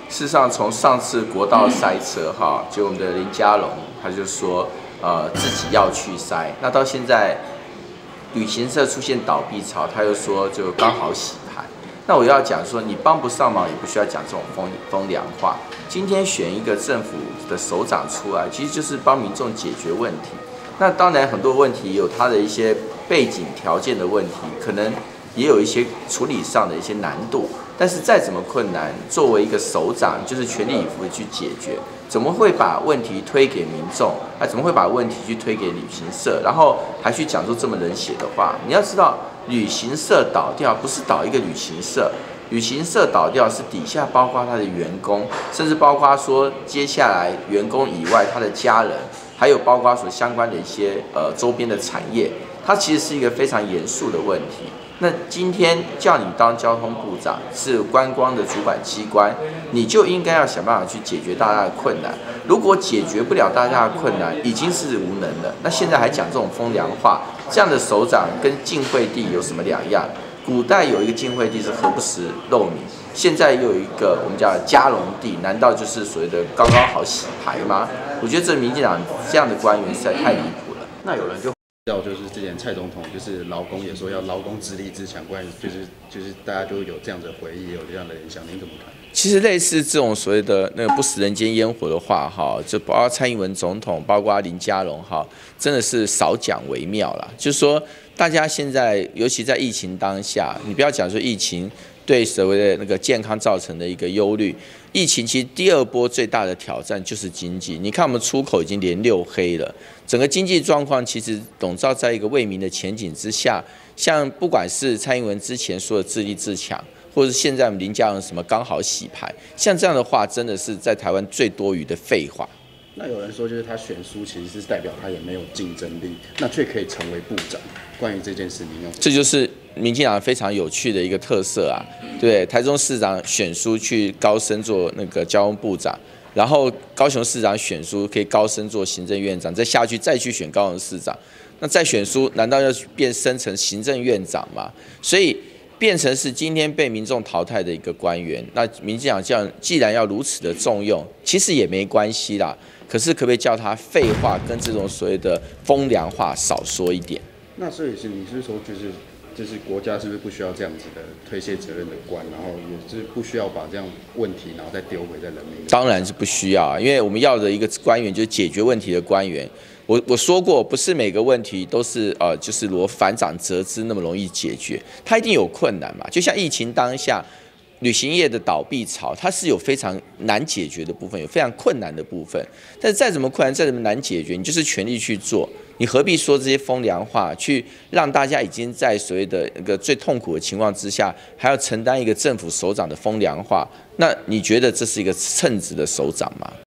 事实上，从上次国道塞车哈，就我们的林佳龙他就说，自己要去塞，那到现在旅行社出现倒闭潮，他又说就刚好洗牌。那我要讲说，你帮不上忙，也不需要讲这种风凉话。今天选一个政府的首长出来，其实就是帮民众解决问题。那当然很多问题有它的一些背景条件的问题，可能也有一些处理上的一些难度。但是再怎么困难，作为一个首长，就是全力以赴的去解决。怎么会把问题推给民众？怎么会把问题去推给旅行社？然后还去讲出这么冷血的话？你要知道，旅行社倒掉不是倒一个旅行社，旅行社倒掉是底下包括他的员工，甚至包括说接下来员工以外他的家人。还有包括所相关的一些周边的产业，它其实是一个非常严肃的问题。那今天叫你当交通部长，是观光的主管机关，你就应该要想办法去解决大家的困难。如果解决不了大家的困难，已经是无能了。那现在还讲这种风凉话，这样的首长跟晋惠帝有什么两样？古代有一个晋惠帝是何不食肉糜，现在又有一个我们叫嘉隆帝，难道就是所谓的刚刚好洗牌吗？我觉得这民进党这样的官员实在太离谱了。 那有人就就是之前蔡总统就是劳工也说要劳工自立自强，关于就是大家就有这样的回忆，有这样的联想，您怎么看？ 其实类似这种所谓的那个不食人间烟火的话，哈，就包括蔡英文总统，包括林佳龙，哈，真的是少讲为妙啦。就是说，大家现在尤其在疫情当下，你不要讲说疫情对所谓的那个健康造成的一个忧虑，疫情其实第二波最大的挑战就是经济。你看我们出口已经连6黑了，整个经济状况其实笼罩在一个未明的前景之下。像不管是蔡英文之前说的自立自强，或者现在我们林佳龙什么刚好洗牌，像这样的话，真的是在台湾最多余的废话。 那有人说，就是他选输，其实是代表他也没有竞争力，那却可以成为部长。关于这件事，您这就是民进党非常有趣的一个特色啊。对，台中市长选输去高升做那个交通部长，然后高雄市长选输可以高升做行政院长，再下去再去选高雄市长，那再选输，难道要变升成行政院长吗？所以变成是今天被民众淘汰的一个官员。那民进党这样既然要如此的重用，其实也没关系啦。可是可不可以叫他废话跟这种所谓的风凉话少说一点？ 那所以你是说就是国家是不是不需要这样子的推卸责任的官，然后也是不需要把这样问题然后再丢回在人民？ 当然是不需要啊，因为我们要的一个官员就是解决问题的官员。我说过，不是每个问题都是就是如反掌折枝那么容易解决，它一定有困难嘛。就像疫情当下，旅行业的倒闭潮，它是有非常难解决的部分，有非常困难的部分。但是再怎么困难，再怎么难解决，你就是全力去做，你何必说这些风凉话，去让大家已经在所谓的一个最痛苦的情况之下，还要承担一个政府首长的风凉话？那你觉得这是一个称职的首长吗？